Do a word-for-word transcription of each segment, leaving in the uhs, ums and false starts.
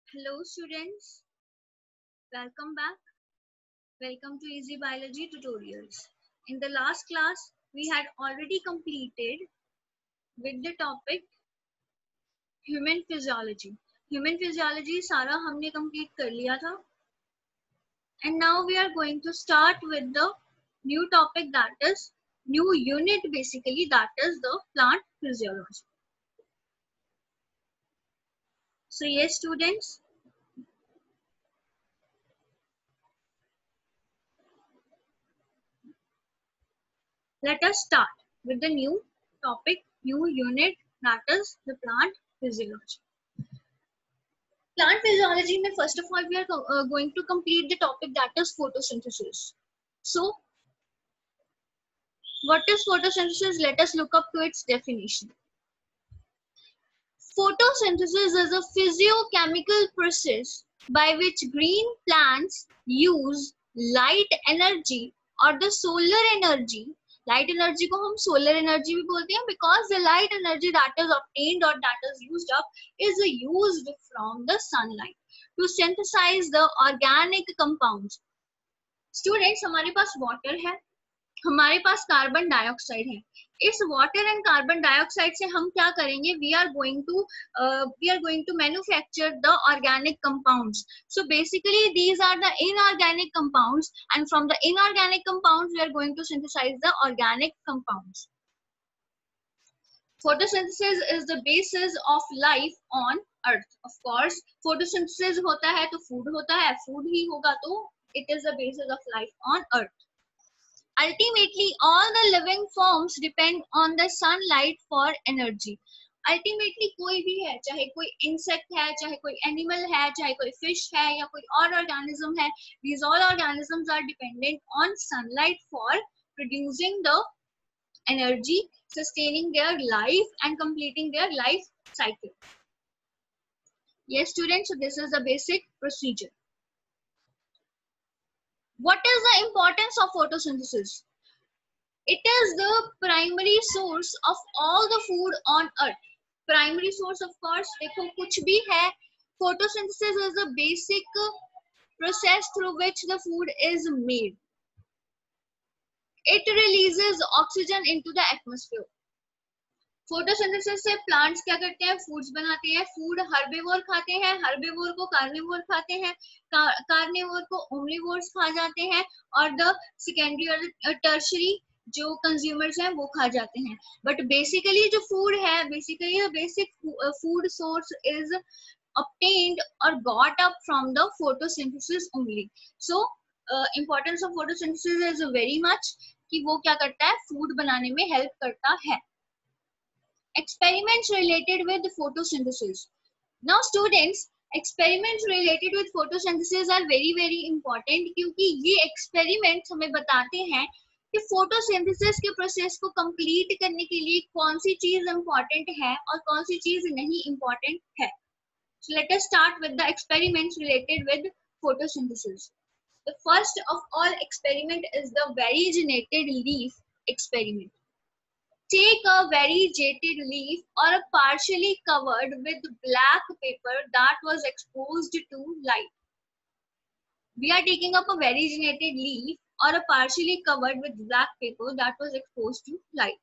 Hello students, welcome back. Welcome to Easy Biology Tutorials. In the last class, we had already completed with the topic Human Physiology. Human Physiology सारा हमने complete कर लिया था. And now we are going to start with the new topic, that is new unit basically, that is the plant physiology. So yes students, let us start with the new topic, new unit, that is the plant physiology. Plant physiology mein, first of all, we are uh, going to complete the topic, that is photosynthesis. So, what is photosynthesis? Let us look up to its definition. Photosynthesis is a physiochemical process by which green plants use light energy or the solar energy. Light energy को हम solar energy भी बोलते हैं because the light energy that is obtained or that is used up is used from the sunlight to synthesize the organic compounds. Students, हमारे पास water है, हमारे पास carbon dioxide है. इस वाटर एंड कार्बन डाइऑक्साइड से हम क्या करेंगे? We are going to we are going to manufacture the organic compounds. So basically these are the inorganic compounds and from the inorganic compounds we are going to synthesise the organic compounds. Photosynthesis is the basis of life on earth. Of course, photosynthesis होता है तो food होता है, food ही होगा तो it is the basis of life on earth. Ultimately, all the living forms depend on the sunlight for energy. Ultimately, कोई भी है, चाहे कोई insect है, चाहे कोई animal है, चाहे कोई fish है या कोई और organism है, these all organisms are dependent on sunlight for producing the energy, sustaining their life and completing their life cycle. Yes, students, so this is the basic procedure. What is the importance of photosynthesis? It is the primary source of all the food on earth. Primary source, of course, देखो कुछ भी है. Photosynthesis is the basic process through which the food is made. It releases oxygen into the atmosphere. Photosynthesis से plants क्या करते हैं? Foods बनाते हैं. फूड हर्बीवोर खाते हैं, हर्बीवोर को कार्निवोर खाते हैं, कार्निवोर को ओमनीवोर्स खा जाते हैं और द सेकेंडरी और टर्शरी जो कंज्यूमर्स हैं वो खा जाते हैं. बट बेसिकली जो फूड है, basically basic food source is obtained or got up from the photosynthesis only. So uh, importance of photosynthesis is very much कि वो क्या करता है? फूड बनाने में हेल्प करता है. Experiments related with photosynthesis. Now students, experiments related with photosynthesis are very very important क्योंकि ये experiments हमें बताते हैं कि photosynthesis के process को complete करने के लिए कौन सी चीज important है और कौन सी चीज नहीं important है. So let us start with the experiments related with photosynthesis. The first of all experiment is the variegated leaf experiment. Take a variegated leaf or a partially covered with black paper that was exposed to light. We are taking up a variegated leaf or a partially covered with black paper that was exposed to light.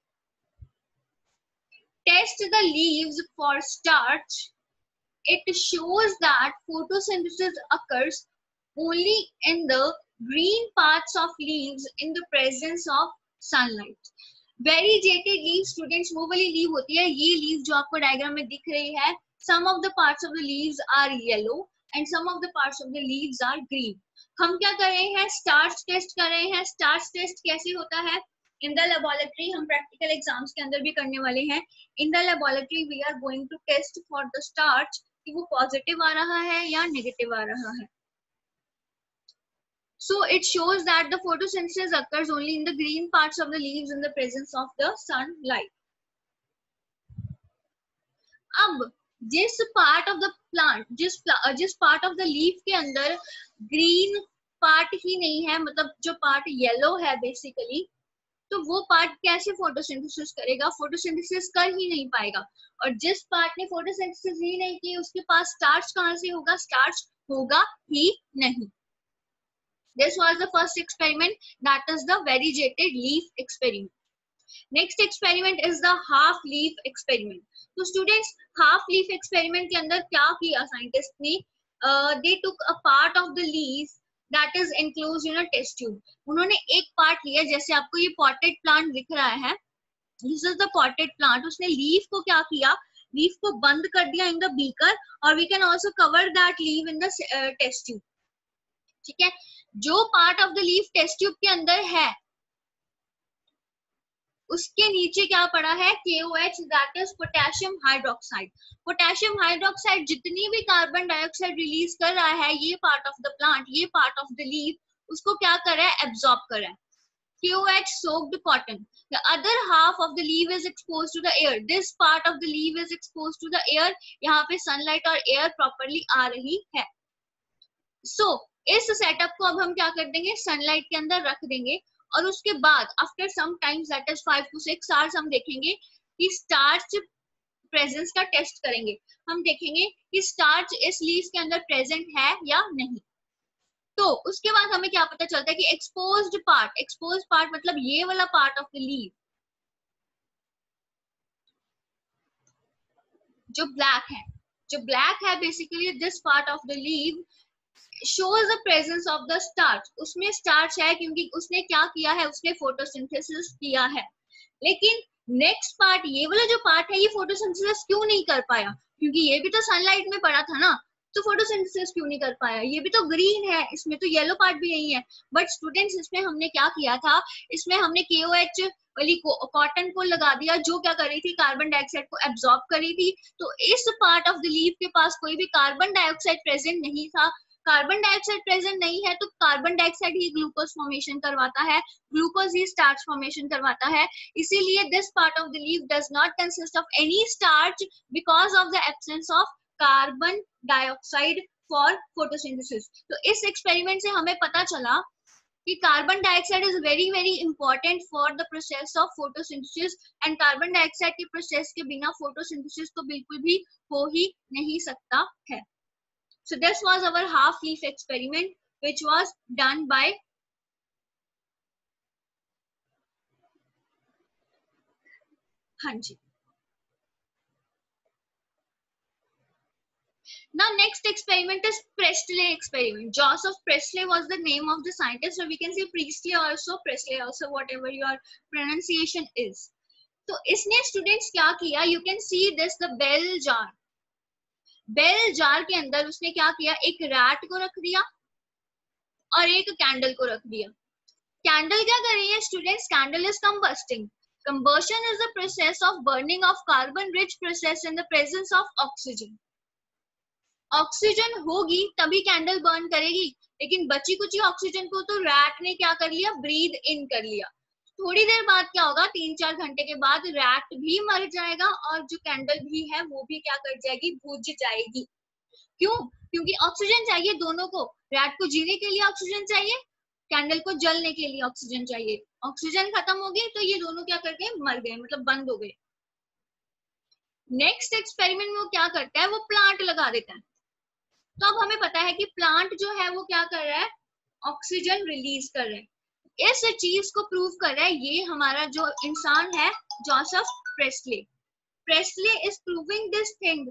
Test the leaves for starch. It shows that photosynthesis occurs only in the green parts of leaves in the presence of sunlight. Variegated leaf, students, वो वाली leave होती है. ये leave जो आपको diagram में दिख रही है, some of the parts of the leaves are yellow and some of the parts of the leaves are green. हम क्या कर रहे हैं? स्टार्च टेस्ट कर रहे हैं. स्टार्च टेस्ट कैसे होता है? इन द लेबोरेटरी, हम प्रैक्टिकल एग्जाम्स के अंदर भी करने वाले हैं. In the laboratory we are going to test for the starch कि वो पॉजिटिव आ रहा है या नेगेटिव आ रहा है. So it shows that the photosynthesis occurs only in the green parts of the leaves in the presence of the sunlight. अब जिस part of the plant, जिस जिस part of the leaf के अंदर green part ही नहीं है, मतलब जो part yellow है basically, तो वो पार्ट कैसे फोटोसिंथेसिस करेगा? फोटोसिंथेसिस कर ही नहीं पाएगा। और जिस पार्ट ने फोटोसिंथेसिस ही नहीं की उसके पास स्टार्च कहाँ से होगा? स्टार्च होगा ही नहीं। This was the first experiment, that is the variegated leaf experiment. Next experiment is the half leaf experiment. तो students, half leaf experiment के अंदर क्या किया scientist ने? uh, they took a part of the leaf that is enclosed in a test tube. उन्होंने एक part लिया, जैसे आपको ये potted plant दिख रहा है, this is the potted plant. उसने leaf को क्या किया? leaf को बंद कर दिया in the beaker, और we can also cover that leaf in the uh, test tube. ठीक है, जो part of the leaf test tube के अंदर है उसके नीचे क्या पड़ा है? K O H, that is potassium hydroxide. Potassium hydroxide जितनी भी कार्बन डाइऑक्साइड रिलीज कर रहा है, ये पार्ट ऑफ द प्लांट, ये पार्ट ऑफ द लीफ, उसको क्या कर रहा है? एब्जॉर्ब कर रहा है. K O H soaked cotton. The other half of the leaf is exposed to the air. This part of the leaf is exposed to the air. यहाँ पे sunlight और air properly आ रही है. So इस setup को अब हम क्या कर देंगे? सनलाइट के अंदर रख देंगे, और उसके बाद after some times, that is five to six hours, हम देखेंगे कि स्टार्च प्रेजेंस का टेस्ट करेंगे. हम देखेंगे कि स्टार्च इस लीफ के अंदर प्रेजेंट है या नहीं. तो उसके बाद हमें क्या पता चलता है कि एक्सपोज्ड पार्ट, एक्सपोज्ड पार्ट मतलब ये वाला पार्ट ऑफ द लीफ जो ब्लैक है, जो ब्लैक है basically this part of the leaf shows the presence of the starch. उसमें स्टार्च है क्योंकि उसने क्या किया है? उसने फोटोसिंथेसिस किया है. लेकिन नेक्स्ट पार्ट, ये वाला जो पार्ट है, ये फोटोसिंथेसिस क्यों नहीं कर पाया? क्योंकि ये भी तो सनलाइट में पड़ा था ना, तो फोटोसिंथेसिस क्यों नहीं कर पाया? ये भी तो ग्रीन है, इसमें तो येलो पार्ट भी नहीं है. बट स्टूडेंट्स, इसमें हमने क्या किया था? इसमें हमने K O H वाली कॉटन को लगा दिया, जो क्या कर रही थी? कार्बन डाइऑक्साइड को एब्जॉर्ब कर रही थी. तो इस पार्ट ऑफ द लीफ के पास कोई भी कार्बन डाइऑक्साइड प्रेजेंट नहीं था. कार्बन डाइऑक्साइड प्रेजेंट नहीं है तो कार्बन डाइऑक्साइड ही ग्लूकोज फॉर्मेशन करवाता है, ग्लूकोज ही स्टार्च फॉर्मेशन करवाता है. इसीलिए this part of the leaf does not consist of any starch because of the absence of carbon dioxide for photosynthesis. तो इस एक्सपेरिमेंट से हमें पता चला कि carbon dioxide is very very important for the process of photosynthesis, and carbon dioxide के process के बिना फोटोसिंथेसिस तो बिल्कुल भी हो ही नहीं सकता है. So this was our half leaf experiment, which was done by Hanji. Now next experiment is Priestley experiment. Joseph Priestley was the name of the scientist, so we can say Priestley also, Priestley also, whatever your pronunciation is. तो इसने students क्या किया? You can see this, the bell jar. Bell jar के अंदर उसने क्या किया? एक रैट को रख दिया और एक कैंडल को रख दिया. कैंडल क्या कर रही है students? Candle is combusting. Combustion is the process of burning of carbon rich process in the presence of oxygen. Oxygen होगी तभी कैंडल बर्न करेगी, लेकिन बची कुची ऑक्सीजन को तो रैट ने क्या कर लिया? ब्रीद इन कर लिया. थोड़ी देर बाद क्या होगा? तीन चार घंटे के बाद रैट भी मर जाएगा और जो कैंडल भी है वो भी क्या कर जाएगी? बुझ जाएगी. क्यों? क्योंकि ऑक्सीजन चाहिए दोनों को. रैट को जीने के लिए ऑक्सीजन चाहिए, कैंडल को जलने के लिए ऑक्सीजन चाहिए. ऑक्सीजन खत्म हो गई तो ये दोनों क्या कर गए? मर गए, मतलब बंद हो गए. नेक्स्ट एक्सपेरिमेंट में वो क्या करता है? वो प्लांट लगा देता है. तो अब हमें पता है कि प्लांट जो है वो क्या कर रहा है? ऑक्सीजन रिलीज कर रहा है. इस चीज को प्रूव कर रहा है ये हमारा जो इंसान है, Joseph Priestley. Priestley is proving this thing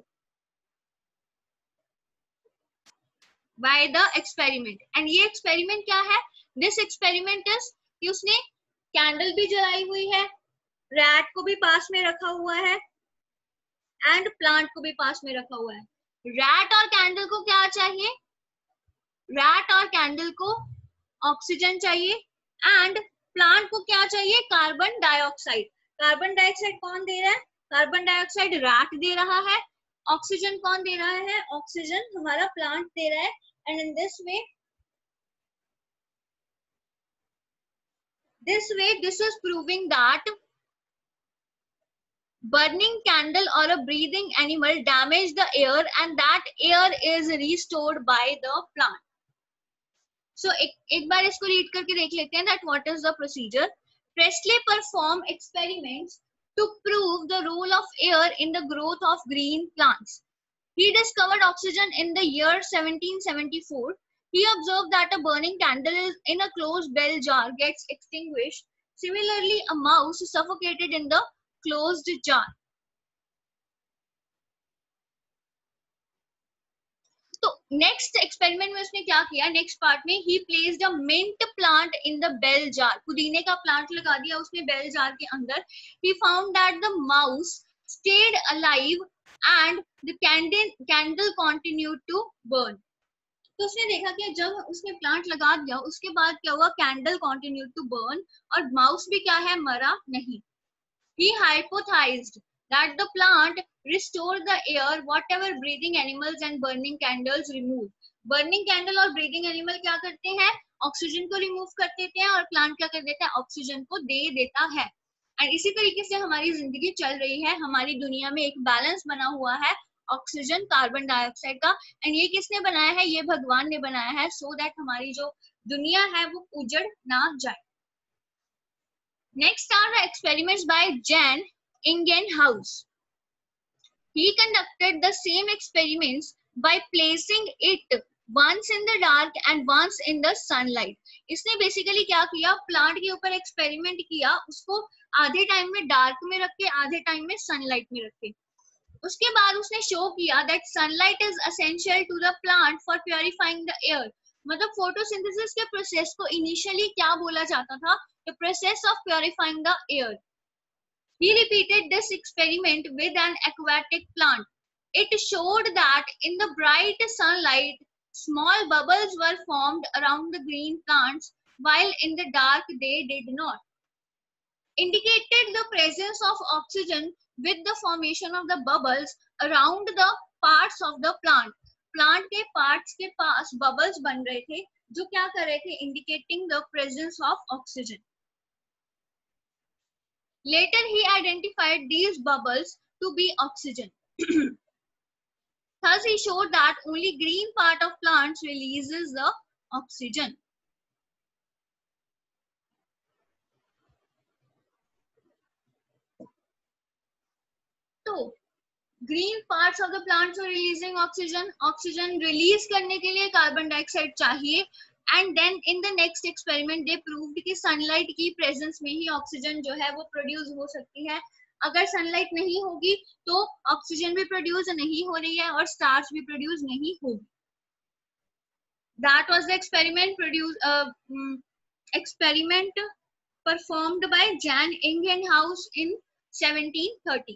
by the experiment. And ये एक्सपेरिमेंट क्या है? दिस एक्सपेरिमेंट इज कि उसने कैंडल भी जलाई हुई है, रैट को भी पास में रखा हुआ है, एंड प्लांट को भी पास में रखा हुआ है. रैट और कैंडल को क्या चाहिए? रैट और कैंडल को ऑक्सीजन चाहिए, एंड प्लांट को क्या चाहिए? Carbon dioxide. कार्बन डाइऑक्साइड कौन दे रहा है? कार्बन डाइऑक्साइड रैट दे रहा है. ऑक्सीजन कौन दे रहा है? ऑक्सीजन हमारा प्लांट दे रहा है. And in this way this way this is proving that burning candle or a breathing animal damage the air, and that air is restored by the plant. So एक एक बार इसको रीड करके देख लेते हैं that what is the procedure. Presley performed experiments to prove the role of air in the growth of green plants. He discovered oxygen in the year seventeen seventy-four. He observed that a burning candle in a closed bell jar gets extinguished. Similarly, a mouse suffocated in the closed jar. तो next experiment में उसने क्या किया, next part में he placed a mint plant in the bell jar. पुदीने का plant लगा दिया उसने बेल जार के अंदर. He found that the mouse stayed alive and the candle candle continued to burn. तो उसने देखा कि जब उसने प्लांट लगा दिया उसके बाद क्या हुआ, कैंडल कंटिन्यूड टू बर्न और माउस भी क्या है, मरा नहीं. He hypothesized that the plant restored the air whatever breathing animals and burning candles removed. Burning candle और breathing animal क्या करते हैं, ऑक्सीजन को रिमूव कर देते हैं और प्लांट क्या कर देता है, ऑक्सीजन को दे देता है. एंड इसी तरीके से हमारी जिंदगी चल रही है. हमारी दुनिया में एक बैलेंस बना हुआ है ऑक्सीजन कार्बन डाइऑक्साइड का. एंड ये किसने बनाया है, ये भगवान ने बनाया है, सो so दैट हमारी जो दुनिया है वो उजड़ ना जाए. Next are the experiments by Jan Ingenhouse. He conducted the same experiments by placing it once in the dark and once in the sunlight. इसने basically क्या किया, प्लांट के ऊपर एक्सपेरिमेंट किया, उसको आधे टाइम में डार्क में रख के आधे टाइम में सनलाइट में रख के. उसके बाद उसने शो किया that sunlight is essential to the plant for purifying the air. मतलब फोटोसिंथेसिस के प्रोसेस को इनिशियली क्या बोला जाता था, the process of purifying the air. He repeated this experiment with an aquatic plant. It showed that in the bright sunlight, small bubbles were formed around the green plants, while in the dark they did not. Indicated the presence of oxygen with the formation of the bubbles around the parts of the plant. Plant के parts के पास bubbles बन रहे थे जो क्या कर रहे थे, indicating the presence of oxygen. Later he identified these bubbles to be oxygen. Thus he showed that only green part of plants releases the oxygen. तो green parts of the plants are releasing oxygen. Oxygen release करने के लिए carbon dioxide चाहिए. And then in the next experiment they proved कि sunlight की presence में ही oxygen जो है वो प्रोड्यूस हो सकती है. अगर सनलाइट नहीं होगी तो ऑक्सीजन भी प्रोड्यूस नहीं हो रही है और स्टार्च भी प्रोड्यूस नहीं होगी. That was the experiment produce experiment performed by Jan Ingenhousz in seventeen thirty.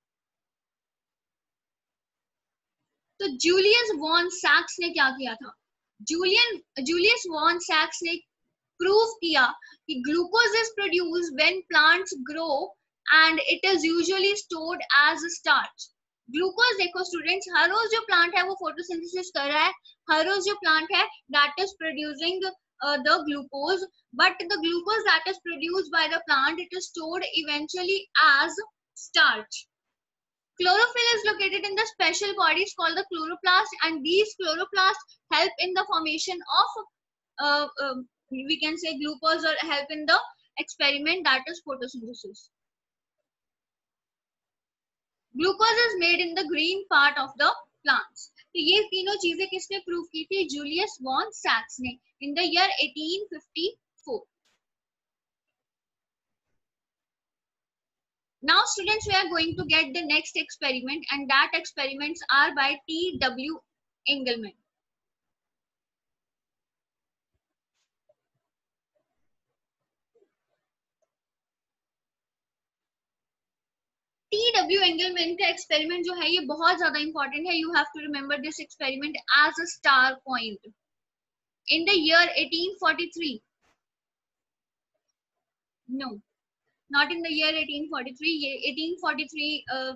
तो जूलियस वॉन सैक्स ने क्या किया था, जूलियन जूलियस वॉन सैक्स ने प्रूव किया कि glucose is produced when plants grow and it is usually stored as starch. Glucose देखो स्टूडेंट्स, हर रोज जो प्लांट है वो फोटोसिंथेसिस कर रहा है, हर रोज जो प्लांट है that is producing the glucose, but the glucose that is produced by the plant it is stored eventually as starch. Chlorophyll is located in the special bodies called the chloroplast, and these chloroplasts help in the formation of uh, uh, we can say glucose, or help in the experiment that is photosynthesis. Glucose is made in the green part of the plants. तो ये तीनों चीजें किसने prove की थी, Julius von सैक्स ने in the year eighteen fifty-four. Now students, we are going to get the next experiment, and that experiments are by T W Engelmann. T W Engelmann का experiment जो है ये बहुत ज्यादा important है. You have to remember this experiment as a star point. In the year eighteen forty-three. No. Not in the year eighteen forty-three. eighteen forty-three uh,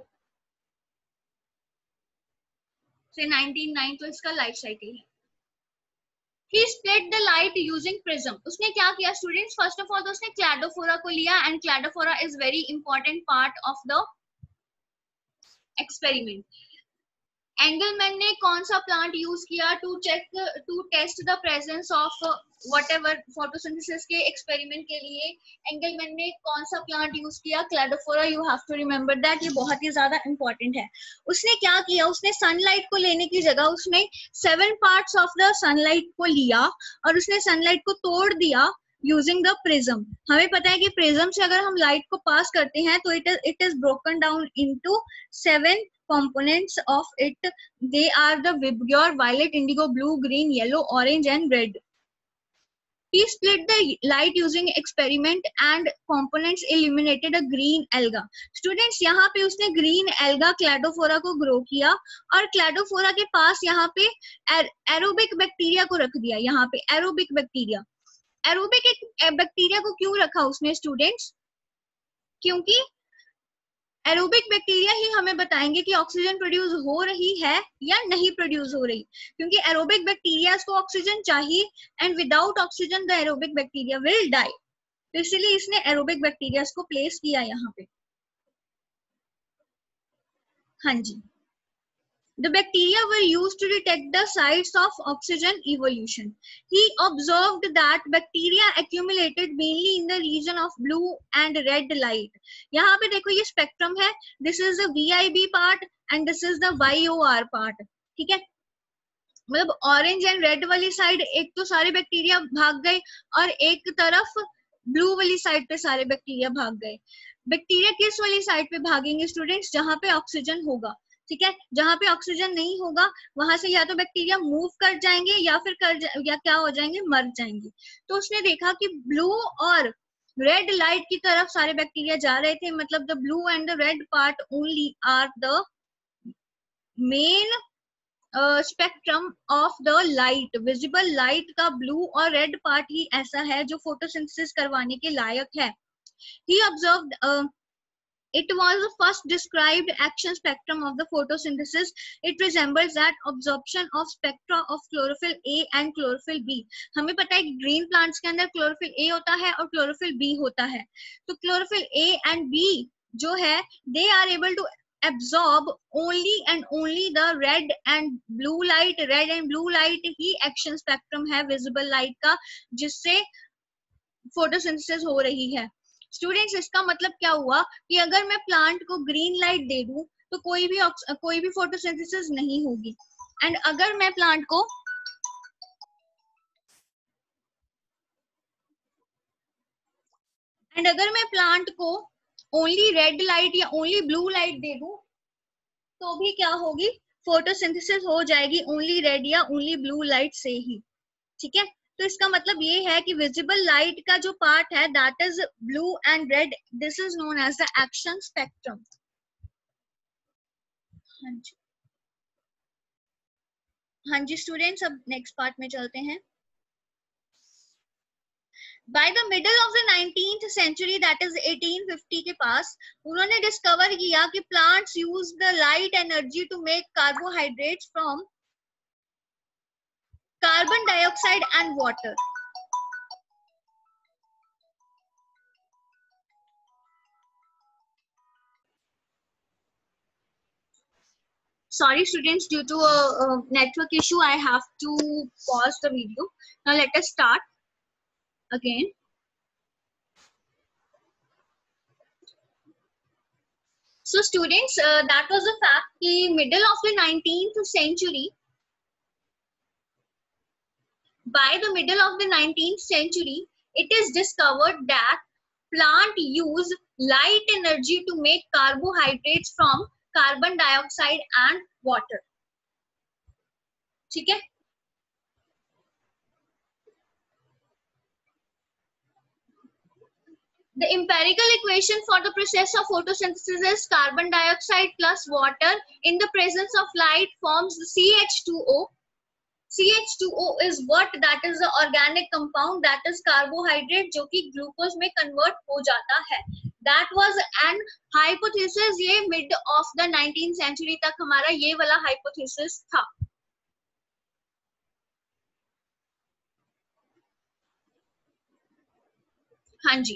से nineteen oh nine तो इसका लाइफ साइकिल है. He split the light using prism. उसने क्या किया students, first of all तो उसने Cladophora को लिया, एंड Cladophora is very important part of the experiment. Engelmann ने कौन सा प्लांट यूज किया to check to test the presence of whatever photosynthesis के एक्सपेरिमेंट के लिए एंगलमैन ने कौन सा प्लांट यूज किया? Cladophora. You have to remember that, ये बहुत ही ज्यादा इंपॉर्टेंट है। उसने क्या किया, उसने सनलाइट को लेने की जगह उसने seven parts of the sunlight को लिया और उसने सनलाइट को तोड़ दिया यूजिंग द प्रिज्म। हमें पता है कि प्रिज्म से अगर हम लाइट को पास करते हैं तो it it is broken down into seven components of it. They are the Vibgyor, violet, indigo, blue, green, yellow, orange and red. He split the light using experiment and components illuminated a green alga. Students, यहाँ पे उसने green alga Cladophora को grow किया और Cladophora के पास यहाँ पे aerobic bacteria को रख दिया। यहाँ पे एरोबिक बैक्टीरिया एरोबिक बैक्टीरिया को क्यों रखा उसने स्टूडेंट्स? क्योंकि एरोबिक बैक्टीरिया ही हमें बताएंगे कि ऑक्सीजन प्रोड्यूस हो रही है या नहीं प्रोड्यूस हो रही, क्योंकि एरोबिक बैक्टीरिया को ऑक्सीजन चाहिए and without oxygen the aerobic bacteria will die. तो इसलिए इसने एरोबिक बैक्टीरिया को प्लेस किया यहाँ पे। हाँ जी, the bacteria were used to detect the sites of oxygen evolution. He observed that bacteria accumulated mainly in the region of blue and red light. यहाँ पे देखो ये स्पेक्ट्रम है, this is the V I B part and this is the Y O R part. ठीक है, मतलब orange and red वाली side एक तो सारे बैक्टीरिया भाग गए और एक तरफ ब्लू वाली साइड पे सारे बैक्टीरिया भाग गए। बैक्टीरिया किस वाली साइड पे भागेंगे स्टूडेंट्स? जहाँ पे ऑक्सीजन होगा। ठीक है, जहाँ पे ऑक्सीजन नहीं होगा वहां से या तो बैक्टीरिया मूव कर जाएंगे या फिर कर जा, या क्या हो जाएंगे, मर जाएंगे। तो उसने देखा कि ब्लू और रेड लाइट की तरफ सारे बैक्टीरिया जा रहे थे, मतलब the blue and the red part only are the main spectrum of the light. Visible light का ब्लू और रेड पार्ट ही ऐसा है जो फोटोसिंथेसिस करवाने के लायक है। He observed uh, it was the first described action spectrum of the photosynthesis. It resembles that absorption of spectra of chlorophyll A and chlorophyll B. हमें पता है कि green plants के अंदर chlorophyll A होता है और chlorophyll B होता है। तो chlorophyll A and B जो है they are able to absorb only and only the red and blue light. Red and blue light he action spectrum है visible light का जिससे photosynthesis हो रही है। स्टूडेंट्स, इसका मतलब क्या हुआ कि अगर मैं प्लांट को ग्रीन लाइट दे दूं तो कोई भी कोई भी फोटोसिंथेसिस नहीं होगी, एंड अगर मैं प्लांट को एंड अगर मैं प्लांट को ओनली रेड लाइट या ओनली ब्लू लाइट दे दूं तो भी क्या होगी, फोटोसिंथेसिस हो जाएगी ओनली रेड या ओनली ब्लू लाइट से ही। ठीक है, तो इसका मतलब ये है कि विजिबल लाइट का जो पार्ट है that is blue and red, this is known as the action spectrum. हाँ जी हाँ जी स्टूडेंट्स, अब नेक्स्ट पार्ट में चलते हैं। By the middle of the nineteenth century, that is eighteen fifty के पास, उन्होंने डिस्कवर किया कि plants use the light energy to make carbohydrates from carbon dioxide and water. Sorry students, due to a, a network issue I have to pause the video. Now let us start again. So students, uh, that was the fact कि middle of the nineteenth century, by the middle of the nineteenth century, it is discovered that plant use light energy to make carbohydrates from carbon dioxide and water. ठीक है, the empirical equation for the process of photosynthesis is carbon dioxide plus water in the presence of light forms C H two O. C H two O is what? That is the organic compound, that is carbohydrate जो कि glucose में convert हो जाता है। That was an hypothesis, ये mid of the nineteenth century तक हमारा ये वाला hypothesis था। हाँ जी,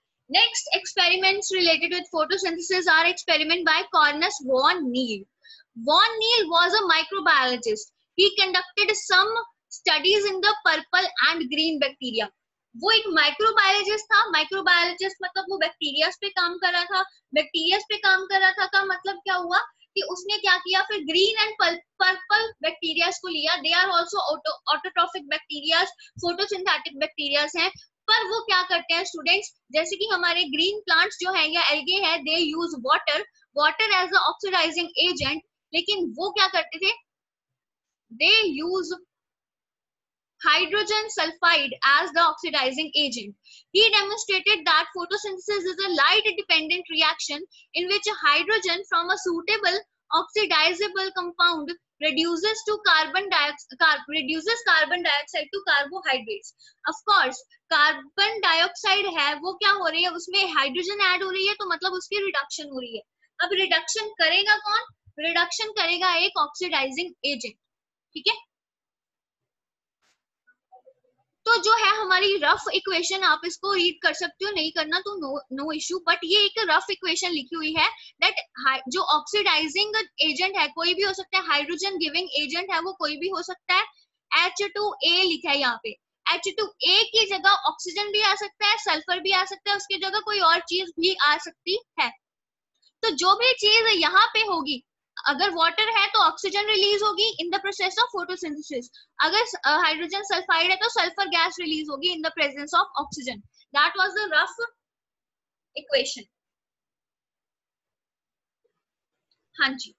next experiments related with photosynthesis are experiment by Cornus von Neil. Von Neal was a microbiologist. He conducted some studies in the purple and green bacteria. वो एक microbiologist था. Microbiologist मतलब वो बैक्टीरियाज पे काम कर रहा था. बैक्टीरियाज पे काम कर रहा था का मतलब क्या हुआ कि उसने क्या किया, फिर ग्रीन एंड पर्पल बैक्टीरियाज को लिया. They are also autotrophic bacterias, photosynthetic bacterias हैं. पर वो क्या करते हैं स्टूडेंट्स, जैसे कि हमारे ग्रीन प्लांट्स जो है या एल्गे है, they use water water as a oxidising agent. लेकिन वो क्या करते थे, they use hydrogen sulfide as the oxidizing agent. He demonstrated that photosynthesis is a light dependent reaction in which hydrogen from a suitable oxidizable compound reduces to carbon dioxide car, reduces carbon dioxide to carbohydrates. Of course carbon dioxide है वो क्या हो रही है, उसमें hydrogen add हो रही है, तो मतलब उसकी रिडक्शन हो रही है. अब रिडक्शन करेगा कौन, रिडक्शन करेगा एक ऑक्सीडाइजिंग एजेंट. ठीक है, तो जो है हमारी रफ इक्वेशन, आप इसको रीड कर सकते हो, नहीं करना तो नो नो इशू. बट ये एक रफ इक्वेशन लिखी हुई है दैट जो ऑक्सीडाइजिंग एजेंट है कोई भी हो सकता है, हाइड्रोजन गिविंग एजेंट है वो कोई भी हो सकता है. एच टू ए लिखा है यहाँ पे. एच टू ए की जगह ऑक्सीजन भी आ सकता है, सल्फर भी आ सकता है, उसकी जगह कोई और चीज भी आ सकती है. तो जो भी चीज यहाँ पे होगी, अगर वाटर है तो ऑक्सीजन रिलीज होगी in the process of photosynthesis. अगर हाइड्रोजन सल्फाइड है तो सल्फर गैस रिलीज होगी in the presence of oxygen. That was the rough equation. हाँ जी.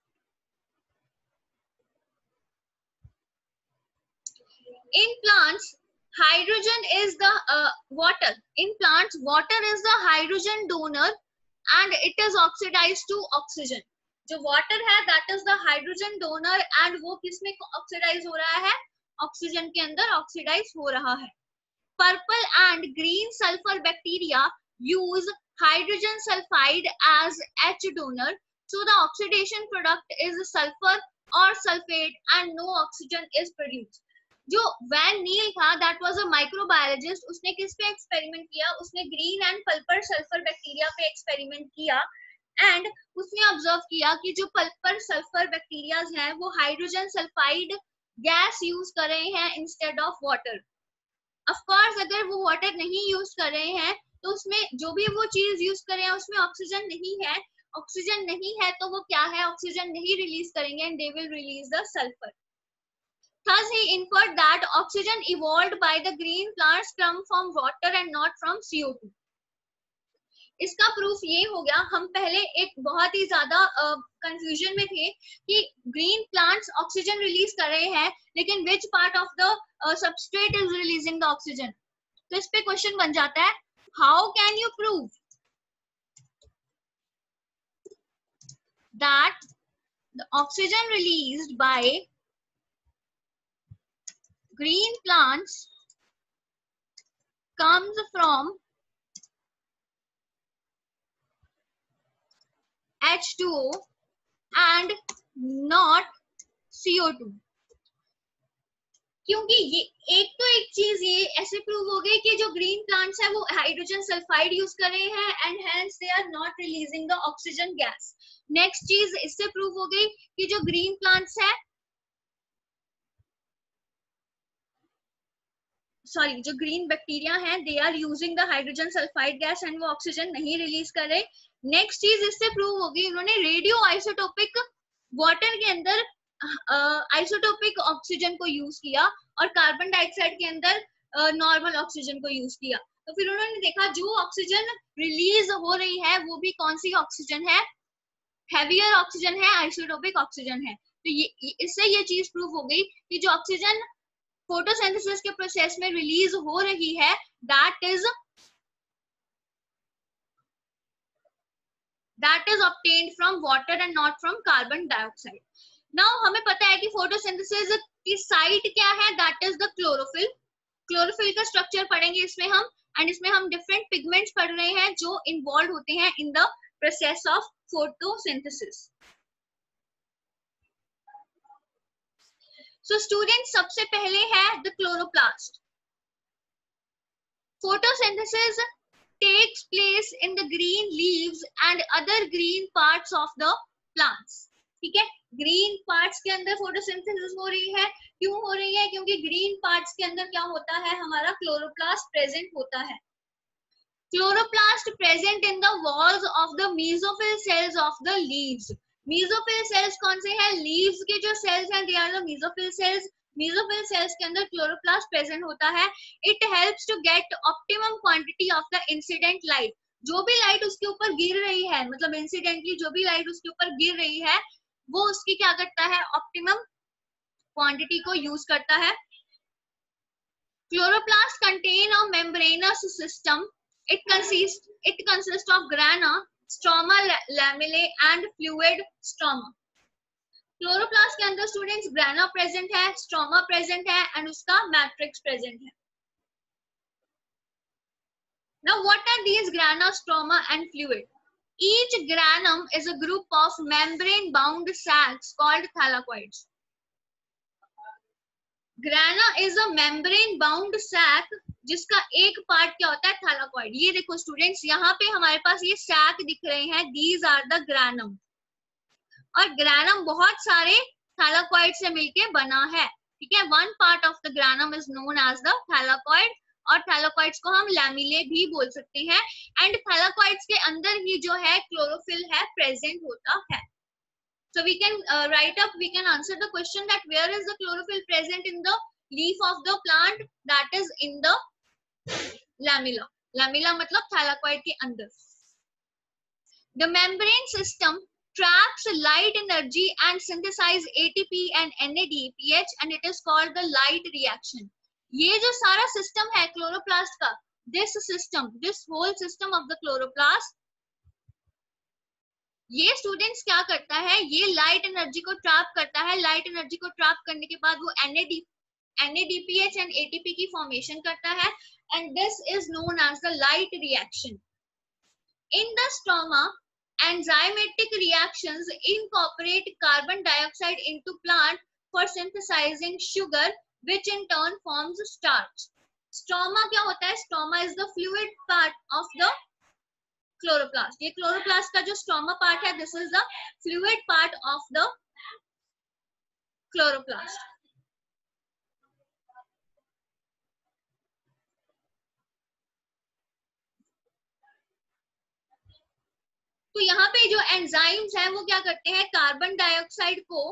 In plants hydrogen is the uh, water. In plants water is the hydrogen donor and it is oxidized to oxygen. जो water है that is the hydrogen donor and वो किसमें oxidise हो रहा है, oxygen के अंदर ऑक्सीडाइज हो रहा है. Purple and green sulphur bacteria use hydrogen sulphide as H donor, so the oxidation product is sulphur और sulphate and no oxygen is produced. जो वैन नील था दैट वाज अ माइक्रोबायोलॉजिस्ट, उसने किस पे एक्सपेरिमेंट किया, उसने green and purple sulphur bacteria पे experiment किया एंड उसने ऑब्जर्व किया कि जो पल्पर सल्फर बैक्टीरियाज हैं वो हाइड्रोजन सल्फाइड गैस यूज कर रहे हैं instead of water. Of course अगर वो वाटर नहीं यूज कर रहे हैं तो उसमें जो भी वो चीज यूज कर रहे हैं उसमें ऑक्सीजन नहीं है. ऑक्सीजन नहीं है तो वो क्या है, ऑक्सीजन नहीं रिलीज करेंगे and they will release the sulphur. Thus he inferred that oxygen evolved by the green plants come from water and not from C O two. इसका प्रूफ ये हो गया, हम पहले एक बहुत ही ज्यादा कंफ्यूजन uh, में थे कि ग्रीन प्लांट्स ऑक्सीजन रिलीज कर रहे हैं लेकिन which part of the substrate is releasing the oxygen. तो इस पे क्वेश्चन बन जाता है, how can you prove that the oxygen released by green plants comes from H two O and not C O two. क्योंकि ये एक तो एक चीज ये ऐसे प्रूव हो गई कि जो ग्रीन प्लांट्स है वो हाइड्रोजन सल्फाइड यूज कर रहे हैं and hence they are not releasing the oxygen gas. Next चीज इससे प्रूव हो गई कि जो ग्रीन प्लांट्स है, सॉरी जो ग्रीन बैक्टीरिया हैं they are using the hydrogen sulphide gas and वो ऑक्सीजन नहीं रिलीज कर रहे. नेक्स्ट चीज इससे प्रूव होगी, उन्होंने रेडियो आइसोटोपिक वाटर के अंदर आइसोटोपिक uh, ऑक्सीजन को यूज किया और कार्बन डाइऑक्साइड के अंदर नॉर्मल uh, ऑक्सीजन को यूज किया. तो फिर उन्होंने देखा जो ऑक्सीजन रिलीज हो रही है वो भी कौन सी ऑक्सीजन है, हैवियर ऑक्सीजन है, आइसोटोपिक ऑक्सीजन है. तो ये इससे ये चीज प्रूव हो गई कि जो ऑक्सीजन फोटोसिंथेसिस के प्रोसेस में रिलीज हो रही है that is that is obtained from water and not from carbon dioxide. Now हमें पता है कि फोटोसिंथेसिस की साइट क्या है, that is the chlorophyll. Chlorophyll का स्ट्रक्चर पढ़ेंगे इसमें हम एंड इसमें हम डिफरेंट पिगमेंट्स पढ़ रहे हैं जो इन्वॉल्व होते हैं in the process of photosynthesis. So student सबसे पहले है the chloroplast. Photosynthesis takes place in the green leaves and other green parts of the plants. ठीक है, ग्रीन पार्ट्स के अंदर फोटोसिंथेसिस हो रही है। क्यों हो रही है? क्योंकि ग्रीन पार्ट्स के अंदर क्या होता है, हमारा क्लोरोप्लास्ट प्रेजेंट होता है। Chloroplast present in the walls of the mesophyll cells of the leaves. Mesophyll cells कौन से हैं? लीव्स के जो सेल्स हैं, they are the mesophyll cells. Mesophyll cells के अंदर क्लोरोप्लास्ट प्रेजेंट होता है। It helps to get optimum quantity of the incident light. जो भी लाइट उसके ऊपर गिर रही है, मतलब इंसिडेंटली जो भी लाइट उसके ऊपर गिर रही है, वो उसकी क्या करता है, ऑप्टिमम क्वांटिटी को यूज करता है। Chloroplast contain a membranous system. It consists it consists of grana, stroma, lamellae and fluid stroma. Chloroplast के अंदर स्टूडेंट्स ग्राना प्रेजेंट है, स्ट्रोमा प्रेजेंट है एंड उसका मैट्रिक्स प्रेजेंट है। Now what are these grana, stroma and fluid? Each granum is a group of membrane bound sacs called thylakoids. Grana is a membrane bound sac, जिसका एक part क्या होता है, thylakoid. ये देखो स्टूडेंट्स, यहाँ पे हमारे पास ये सैक दिख रहे हैं, दीज आर द ग्रानम। और ग्रानम बहुत सारे थैलाकॉइड से मिलके बना है, ठीक है। One part of the granum is known as the thylakoid, और थैलाकॉइड्स को हम लैमिले भी बोल सकते हैं। एंड थैलाकॉइड्स के अंदर ही जो है क्लोरोफिल है प्रेजेंट होता है। So we can uh, write up, we can answer the question that where is the chlorophyll present in the leaf of the plant? That is in the lamella. Lamella मतलब thylakoid के अंदर. The membrane system traps light energy and synthesize A T P and N A D P H and it is called the light reaction. ये जो सारा system है chloroplast का, this system, this whole system of the chloroplast, ये students क्या करता है, ये लाइट एनर्जी को ट्रैप करता है। लाइट एनर्जी को ट्रैप करने के बाद वो एनएडी एनएडीपीएच एंड एटीपी की फॉर्मेशन करता है and this is known as the light reaction. In the stroma enzymatic reactions incorporate carbon dioxide into plant for synthesizing sugar which in turn forms starch. Stroma क्या होता है? Stroma is the fluid part of the chloroplast. ये chloroplast का जो stroma part है, this is the fluid part of the chloroplast. तो यहाँ पे जो एंजाइम्स हैं वो क्या करते हैं, कार्बन डाइऑक्साइड को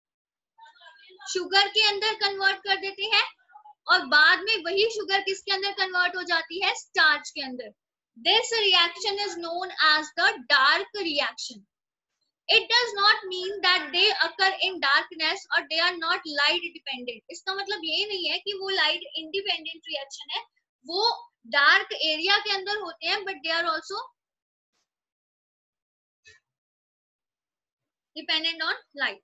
शुगर के अंदर कन्वर्ट कर देते हैं और बाद में वही शुगर किसके अंदर कन्वर्ट हो जाती है, स्टार्च के अंदर। This reaction is known as the dark reaction. It does not mean that they occur in darkness or they are not light dependent. इसका मतलब ये नहीं है कि वो light independent reaction है, वो dark area के अंदर होते हैं, but they are also dependent on light.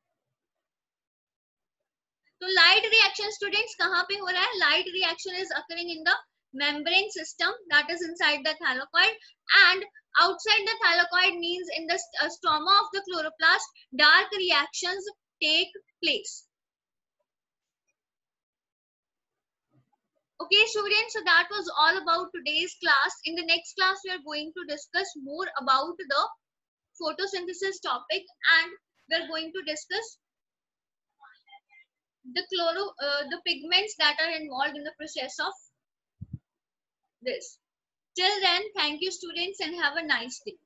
तो light reaction students कहाँ पे हो रहा है? Light reaction is occurring in the membrane system that is inside the thylakoid, and outside the thylakoid means in the uh, stroma of the chloroplast, dark reactions take place. Okay students, so that was all about today's class. In the next class we are going to discuss more about the photosynthesis topic and we are going to discuss the chloro uh, the pigments that are involved in the process of this. Till then, thank you students and have a nice day.